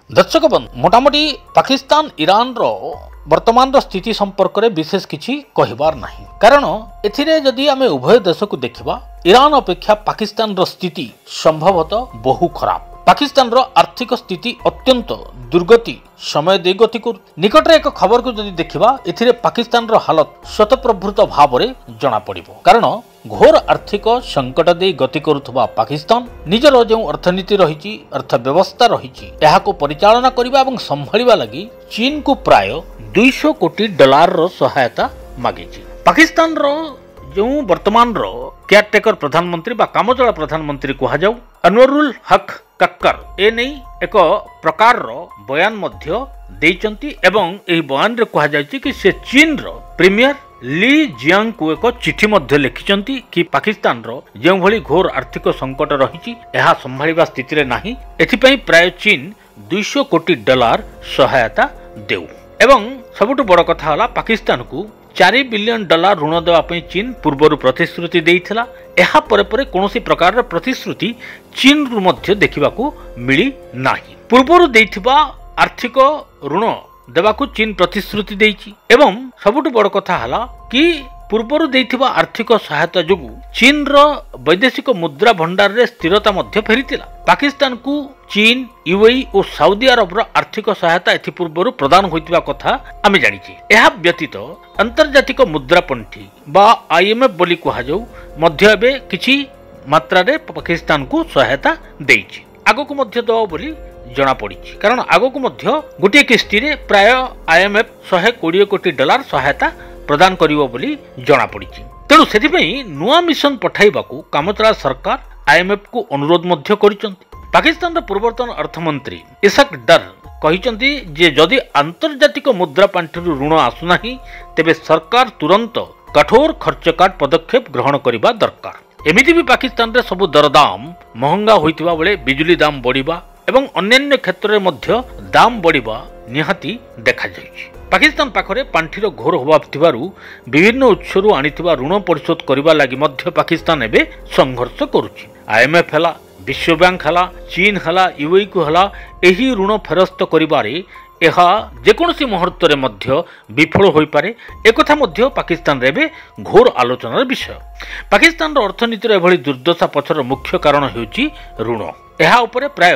दर्शक बंधु मोटामोटी पाकिस्तान ईरान रो वर्तमान स्थिति संपर्क में विशेष किछि कहिबार नाही कारण एथिरे जदि आमे उभय देश को देखिबा ईरान अपेक्षा पाकिस्तान रो स्थिति संभवतः बहु खराब। पाकिस्तान रो आर्थिक स्थिति अत्यंत दुर्गति समय दे गति कर निकटरे एक खबर को जदि देखिबा एथिरे पाकिस्तान रो हालत स्वतःप्रभृत भाव में जना पड़िबो कारण घोर आर्थिक संकट दे गति करुथबा पाकिस्तान निजर जो अर्थनीति रही अर्थव्यवस्था रही एहाको परिचालना करिबा एवं संभाळिबा लागि चीन को प्राय 200 कोटी डॉलर रो सहायता मागिछि। पाकिस्तान रो जो वर्तमान रो केयरटेकर प्रधानमंत्री बा कामचला प्रधानमंत्री कहा जाऊ अनवरुल हक कक्कर ए नहीं एक प्रकार रो बयान मध्य देइचंती एवं एही बयान रे कहा जायछि कि से चीन रो प्रीमियर ली जियांग को एक चिठी मध्य लिखिचंती कि पाकिस्तान रो जो भली घोर आर्थिक संकट रही एहा संभाळिबा स्थिति रे नाही एथिपई प्राय चीन 200 कोटी डॉलर सहायता देउ एवं सबुठ बड़ कथा होला पाकिस्तान को 4 बिलियन डॉलर ऋण देवा पई चीन पूर्वरु प्रतिश्रुति देइथिला एहा परे परे कोनोसी प्रकार रो प्रतिश्रुति चीन रु मध्य देखिबाकू मिली नाही। पूर्वरु देइथिबा आर्थिक ऋण देवाकू चीन प्रतिश्रुति देइछि एवं सबुठ बड़ कथा हला कि पूर्वरु देइथिबा आर्थिक सहायता जोगु चीन रो वैदेशिक मुद्रा भंडार रे स्थिरता मध्य फेरितिला। पाकिस्तान को चीन यूएई और सऊदी अरब रो आर्थिक सहायता एथि पूर्वरु प्रदान होइतिबा कथा आमे जानिछि। एहा व्यतीत अंतर्जातिक मुद्रा पंथी बा आईएमएफ बोली कहा जाऊ मध्य एबे किछि मात्रा रे पाकिस्तान को सहायता देइछि आगो को मध्य दो बोली जना पड़ी कारण आगो को मध्य गोटे किस्ती रे प्राय आईएमएफ 120 कोटी डॉलर सहायता प्रदान करिवो बोली जना पड़ी तेणु सेथिपई नुआ मिशन पठाइबाकू कामचला सरकार आईएमएफ को अनुरोध मध्य करिसंती। पाकिस्तान रो पूर्वतन अर्थमंत्री इसाक डर कहिसंती जे जदि अंतर्जातिक मुद्रा पांठी ऋण आसुनाही तेबे सरकार तुरंत कठोर खर्चकाट पदक्षेप ग्रहण करिबा दरकार। एमिति भी पाकिस्तान रे सब दरदाम महंगा होइतिबा बेले बिजुली दाम बढ़िबा एवं अन्य क्षेत्र में मध्य दाम बढ़िबा निहाती देखा जाइछि। पाकिस्तान पाखरे पांठीर घोर अभाव थिबारु विभिन्न उत्सरु आनिथिबा ऋण परिशोध करिबा लागि मध्य पाकिस्तान एबे संघर्ष करुछि। आईएमएफ हला विश्व बैंक हला चीन हला यूएई को हला एही ऋण फेरस्त करिबारे एहा जेकोनोसी मुहूर्त रे मध्य विफल होई पारे एकथा मध्य पाकिस्तान रे घोर आलोचनार विषय। पाकिस्तान रो अर्थनीति रे एभली दुर्दशा पछर मुख्य कारण हेउची ऋण। एहा उपरे प्राय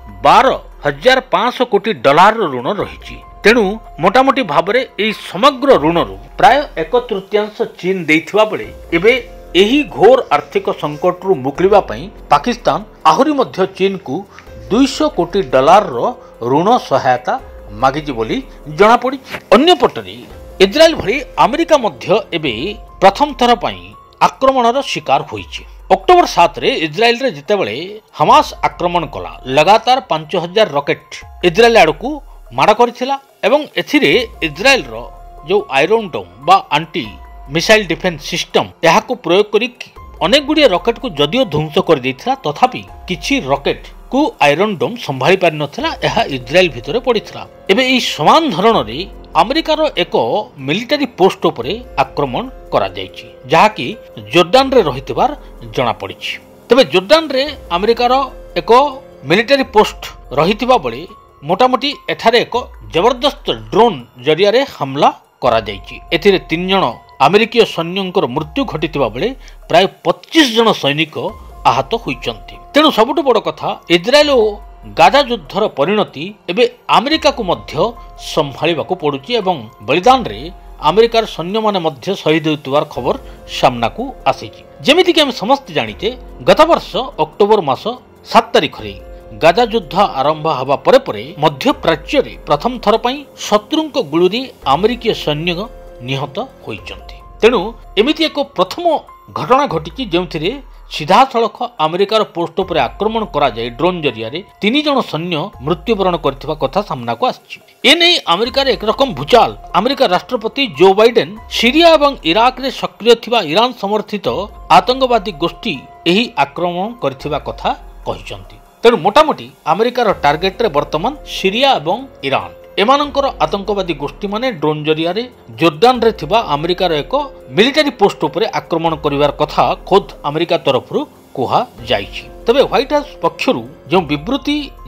12,500 कोटी डॉलर ऋण रही तेणु मोटामोटी भाव में यह समग्र ऋण प्राय 1/3 चीन देइथिबा बेले एबे एही घोर आर्थिक संकट रु मुक्लिबा पई पाकिस्तान आहुरी मध्य चीन को 200 कोटी डॉलर ऋण सहायता मागिछि बोली जना पड़ी। अन्य पटरे इजराइल भली अमेरिका मध्य एबे प्रथम थर पई आक्रमणर शिकार होइछि। अक्टोबर 7 रे इजराइल रे जितेबेले हमास आक्रमण कला लगातार 5000 रॉकेट इजराइल आड़कू माड़ करथिला एवं एथिरे इजराइल रो जो आयरन डोम बा एंटी मिसाइल डिफेंस सिस्टम एहाको प्रयोग करी अनेक गुड़िया रॉकेट को जदियो ध्वंस कर देथिला तथापि किछि रॉकेट को आयरन डोम संभाली पारि नथिला एहा इजराइल भितरे पड़िथिला। एबे ई समान धरण रे अमेरिकार एक मिलिटारी पोस्ट उपरे आक्रमण करा जायछि जहाकी जोर्डान रे रहितबार जना पड़िछि। तबे जोर्डान रे अमेरिकार एक मिलिटारी पोस्ट रहितबा बेले मोटामोटी एठारे एक जबरदस्त ड्रोन जरिया रे हमला करा जायछि। एथिरे 3 जण अमेरिकीय सैन्यंकर मृत्यु घटितबा बेले प्राय 25 जण सैनिक आहत होइचंती। तेणु सबुठ बड़ कथा इजराइल और गाजा युद्धर परिणति एबे अमेरिका को मध्य संभाळिबाकू पड़ुछि एवं बलिदान रे अमेरिकार सैन्य माने मध्य शहीद होइतबार खबर सामना को आसीछि। जेमिति कि हम समस्त जानिते गत वर्ष अक्टोबर मास 7 तारिख रे गाजा युद्ध आरंभ हवा परे परे मध्य प्राच्य रे प्रथम थर पई शत्रुंक गुळुरी अमेरिकीय सैन्य निहत होइचंती। तेणु एमिति एक प्रथम घटना घटिछि जेउथिरे सीधा सड़क अमेरिकार पोस्ट पर आक्रमण करा जाय ड्रोन जरिया 3 जण सैन्य मृत्युवरण करथिबा कथा सामना को आछि। एने अमेरिका रे एक रकम भूचाल अमेरिका राष्ट्रपति जो बाइडेन सीरिया एवं इराक रे सक्रिय थिबा ईरान समर्थित आतंकवादी गोष्ठी एही आक्रमण करथिबा कथा कहिसंती। तेणु मोटामोटी अमेरिकार टार्गेट रे वर्तमान सीरिया एवं ईरान एमानंकर आतंकवादी गोष्ठी माने ड्रोन जरिया जोर्डान रे थिबा अमेरिकार एक मिलिटारी पोस्ट उपरे आक्रमण करिवार कथा खोद अमेरिका तरफरु कुहा जाइछि। तबे व्हाइट हाउस पक्षरु जो विवृत्ति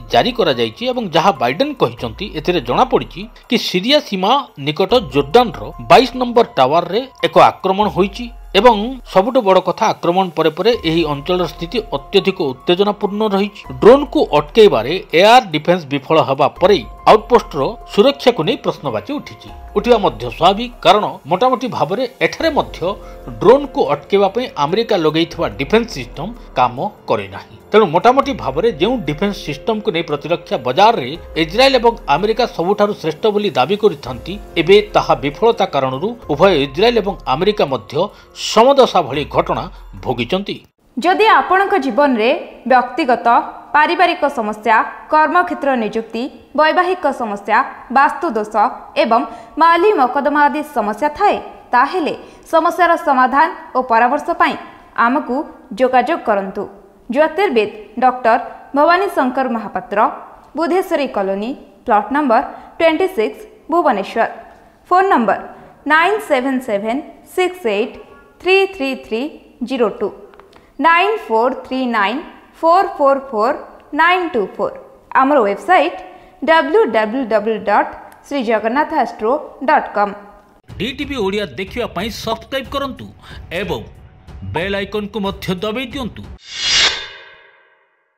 जारी करा जायछि एवं जहां बाइडेन कहिसंती एथिरे जणा पड़िछि कि सीरिया सीमा निकट जोर्डान रो 22 नंबर टावर रे एक आक्रमण होईछि एवं सबुठ बड़ कथा आक्रमण परे परे एही अंचल स्थिति अत्यधिक उत्तेजनापूर्ण रही। ड्रोन को अटकैबारे एयर डिफेन्स विफल हवा परे आउटपोस्ट रो सुरक्षा को नहीं प्रश्नवाची उठिबा मध्य स्वाभाविक, कारण मोटामोटी भाव में एठारे मध्य ड्रोन को अटकैबा पई अमेरिका लगैथिबा डिफेन्स सिस्टम काम करे नाही। तेणु मोटामोटी भाव में जो डिफेन्स सिस्टम को नहीं प्रतिरक्षा बाजार रे इजराइल एवं अमेरिका सबुठारु श्रेष्ठ बोली दाबी करिथांती, एबे ताहा विफलता कारणरू उभय इजराइल एवं अमेरिका मध्य समदशा भली घटना भोगिचंती। जदि आपणक जीवन रे व्यक्तिगत पारिवारिक समस्या, कर्मक्षेत्र नियुक्ति, वैवाहिक समस्या, वास्तु दोष एवं माली मकदमा आदि समस्या थाए ताहेले समस्यार समाधान और परामर्श पाई आमकु जोगाजोग करंतु। ज्योतिर्विद doctor Bhabani Shankar Mahapatra, Budheswari colony, plot number 26, Bhubaneswar. Phone number 9776833302 9439444924। आमर वेबसाइट www.srijagannathastro.com। डीटीवी ओडिया देखिवा पई सब्सक्राइब करंतु एवं बेल आइकन को मध्य दबाई दियंतु।